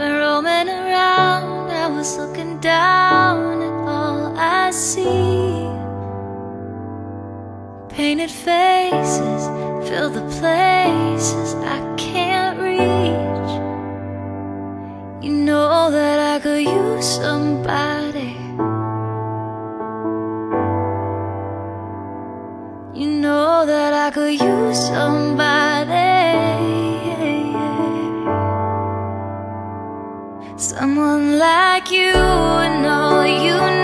went roaming around, I was looking down at all I see. Painted faces fill the places I can't reach. You know that I could use somebody. You know that I could use somebody. Someone like you and all you know.